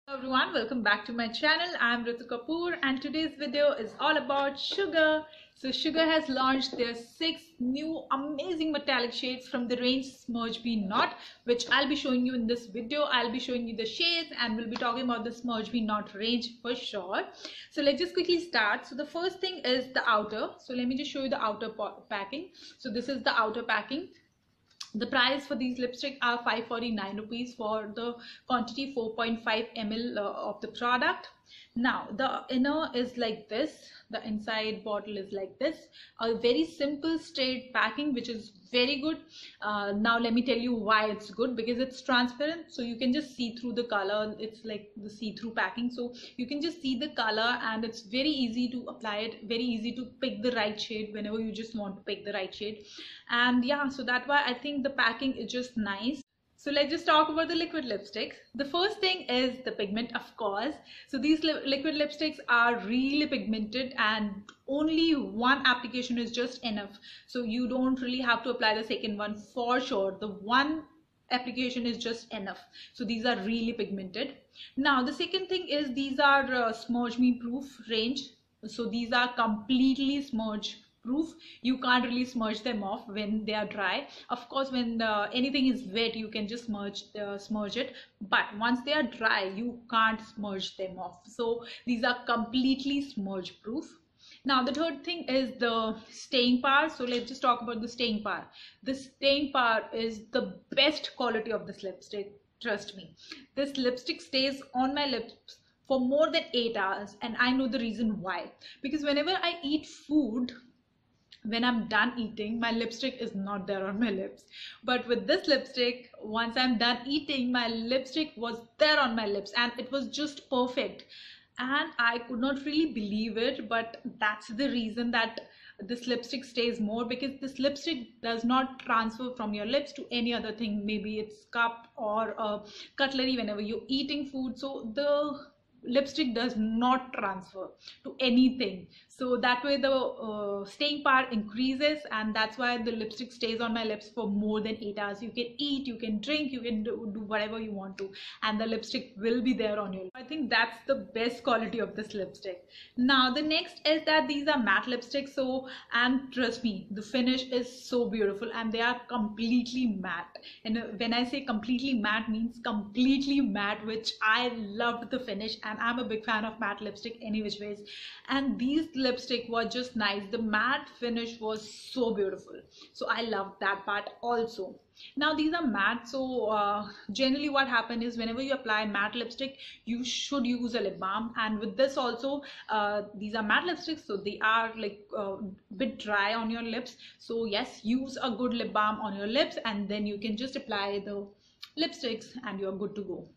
Hello everyone, welcome back to my channel. I'm Ritu Kapoor and today's video is all about Sugar. So Sugar has launched their 6 new amazing metallic shades from the range Smudge Me Not, which I'll be showing you in this video. I'll be showing you the shades and we'll be talking about the Smudge Me Not range for sure. So let's just quickly start. So the first thing is the outer. So let me just show you the outer packing. So this is the outer packing. The price for these lipstick are 549 rupees for the quantity 4.5 ml of the product. Now the inner is like this, the inside bottle is like this, a very simple straight packing which is very good. Now let me tell you why it's good, because it's transparent, so you can just see through the color. It's like the see-through packing, so you can just see the color and it's very easy to apply it, very easy to pick the right shade whenever you just want to pick the right shade. And yeah, so that's why I think the packing is just nice. So let's just talk about the liquid lipsticks. The first thing is the pigment, of course. So these liquid lipsticks are really pigmented and only one application is just enough. So you don't really have to apply the second one for sure. The one application is just enough. So these are really pigmented. Now the second thing is these are Smudge Me proof range. So these are completely smudge proof. You can't really smudge them off when they are dry. Of course, when anything is wet, you can just smudge it, but once they are dry, you can't smudge them off. So these are completely smudge proof. Now the third thing is the staying power. So let's just talk about the staying power. The staying power is the best quality of this lipstick. Trust me, this lipstick stays on my lips for more than 8 hours, and I know the reason why. Because whenever I eat food, when I'm done eating, my lipstick is not there on my lips. But with this lipstick, once I'm done eating, my lipstick was there on my lips and it was just perfect. And I could not really believe it, but that's the reason that this lipstick stays more, because this lipstick does not transfer from your lips to any other thing. Maybe it's cup or cutlery whenever you're eating food. So the lipstick does not transfer to anything, so that way the staying power increases, and that's why the lipstick stays on my lips for more than 8 hours. You can eat, you can drink, you can do whatever you want to, and the lipstick will be there on your lips. I think that's the best quality of this lipstick. Now the next is that these are matte lipsticks, so, and trust me, the finish is so beautiful and they are completely matte. And when I say completely matte, means completely matte, which I loved the finish, and I'm a big fan of matte lipstick any which ways, and these lipstick were just nice. The matte finish was so beautiful, so I loved that part also. Now these are matte, so generally what happens is whenever you apply matte lipstick, you should use a lip balm. And with this also, these are matte lipsticks, so they are like a bit dry on your lips. So yes, use a good lip balm on your lips and then you can just apply the lipsticks and you're good to go.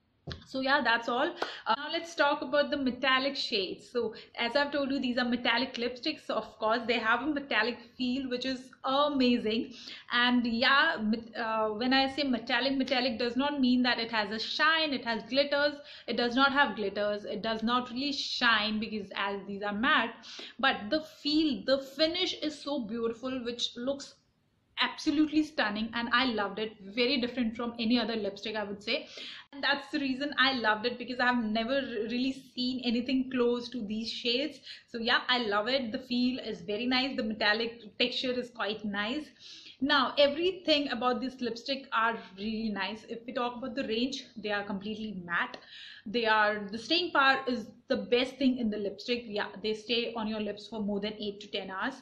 So yeah, that's all. Now let's talk about the metallic shades. So as I've told you, these are metallic lipsticks. So of course they have a metallic feel which is amazing. And yeah, when I say metallic does not mean that it has a shine, it has glitters. It does not have glitters, it does not really shine, because as these are matte, but the feel, the finish is so beautiful, which looks absolutely stunning, and I loved it. Very different from any other lipstick, I would say, and that's the reason I loved it, because I've never really seen anything close to these shades. So yeah, I love it. The feel is very nice, the metallic texture is quite nice. Now everything about this lipstick are really nice. If we talk about the range, they are completely matte. The staying power is the best thing in the lipstick. Yeah, they stay on your lips for more than 8 to 10 hours.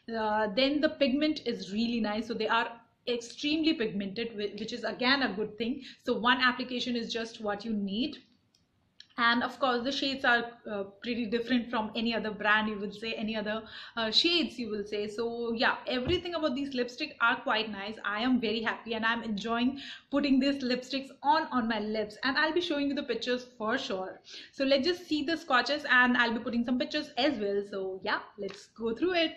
Then the pigment is really nice, so they are extremely pigmented, which is again a good thing. So one application is just what you need. And of course the shades are pretty different from any other brand, you will say, any other shades you will say. So yeah, everything about these lipsticks are quite nice. I am very happy and I'm enjoying putting these lipsticks on my lips, and I'll be showing you the pictures for sure. So let's just see the swatches, and I'll be putting some pictures as well. So yeah, let's go through it.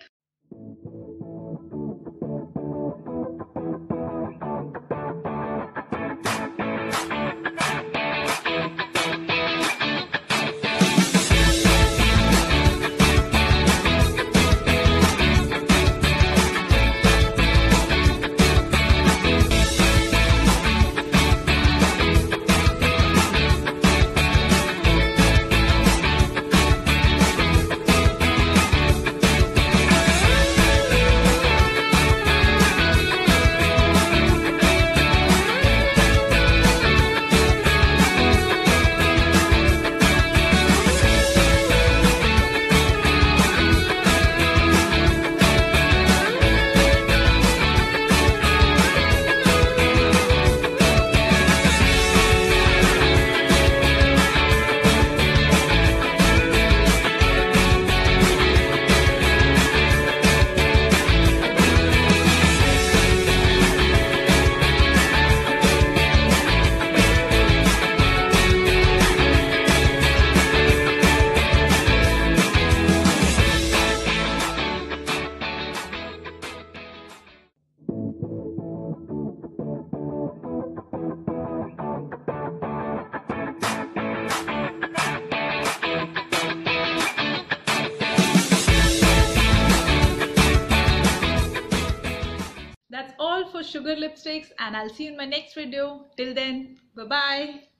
Sugar lipsticks, and I'll see you in my next video. Till then, bye bye.